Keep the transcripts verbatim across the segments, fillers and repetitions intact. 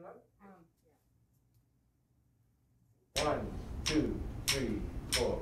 One, two, three, four.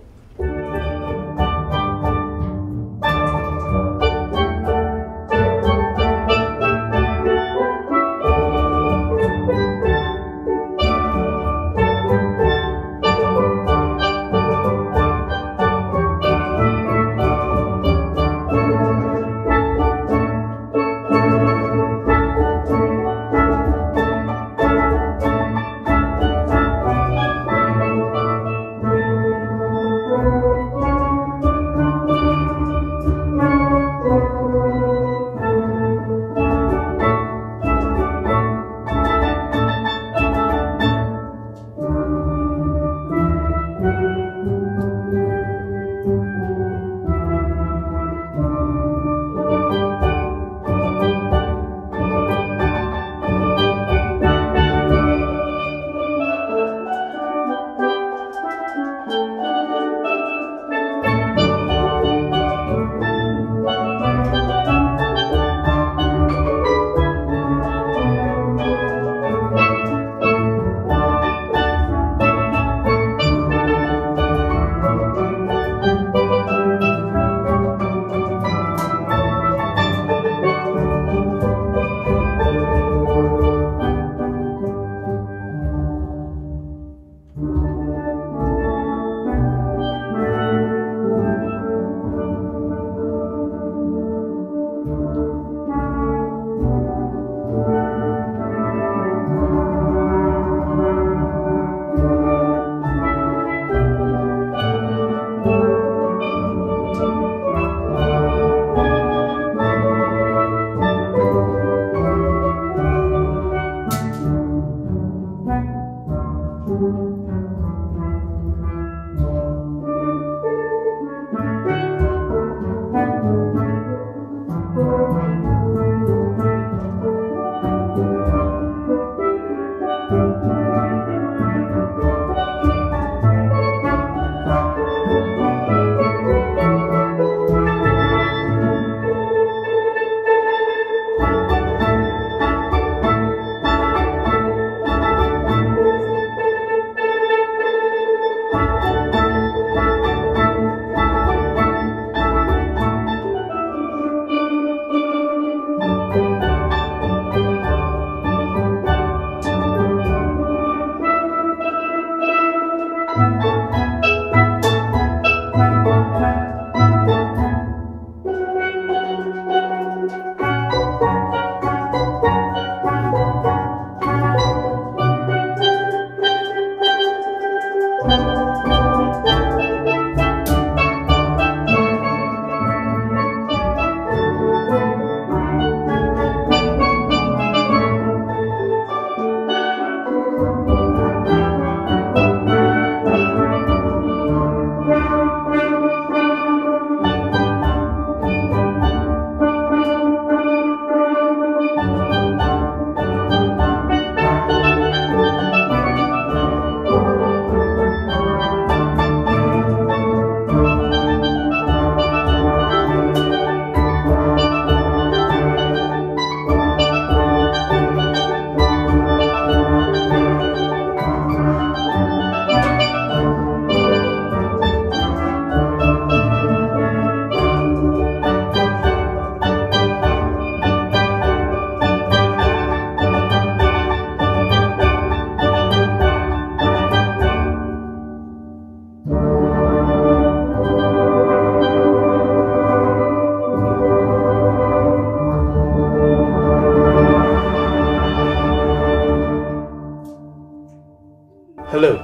Hello,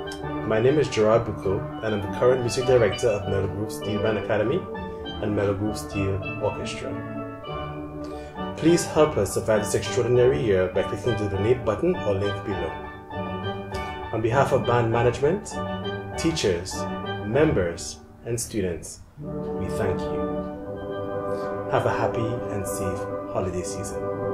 my name is Gerard Bucco, and I'm the current music director of Melo Steel Band Academy and Melo Steel Orchestra. Please help us survive this extraordinary year by clicking the donate button or link below. On behalf of band management, teachers, members, and students, we thank you. Have a happy and safe holiday season.